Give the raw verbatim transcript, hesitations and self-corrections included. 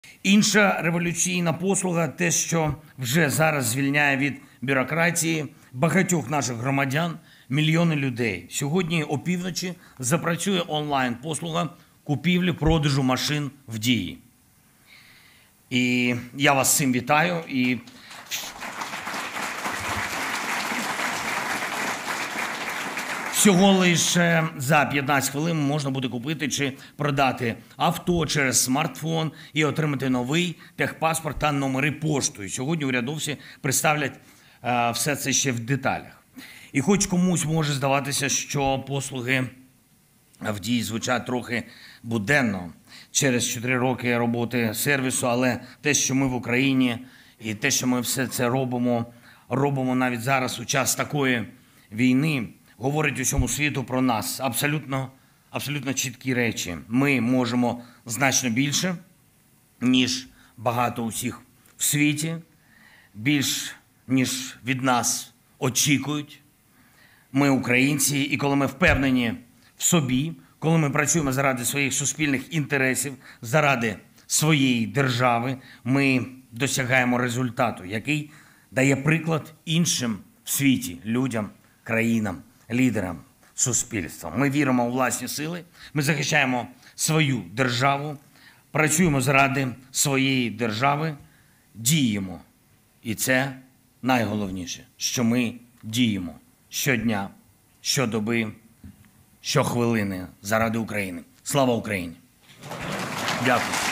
Інша революційна послуга – те, що вже зараз звільняє від бюрократії багатьох наших громадян, мільйони людей. Сьогодні опівночі запрацює онлайн-послуга купівлі-продажу машин в Дії. І я вас з цим вітаю. І всього лише за п'ятнадцять хвилин можна буде купити чи продати авто через смартфон і отримати новий техпаспорт та номери поштою. Сьогодні урядовці представлять е, все це ще в деталях. І хоч комусь може здаватися, що послуги в Дії звучать трохи буденно через чотири роки роботи сервісу, але те, що ми в Україні і те, що ми все це робимо, робимо навіть зараз у час такої війни, говорить усьому світу про нас. Абсолютно, абсолютно чіткі речі. Ми можемо значно більше, ніж багато усіх в світі, більш, ніж від нас очікують. Ми українці, і коли ми впевнені в собі, коли ми працюємо заради своїх суспільних інтересів, заради своєї держави, ми досягаємо результату, який дає приклад іншим в світі, людям, країнам, лідерам, суспільствам. Ми віримо у власні сили, ми захищаємо свою державу, працюємо заради своєї держави, діємо. І це найголовніше, що ми діємо щодня, щодоби, щохвилини заради України. Слава Україні! Дякую.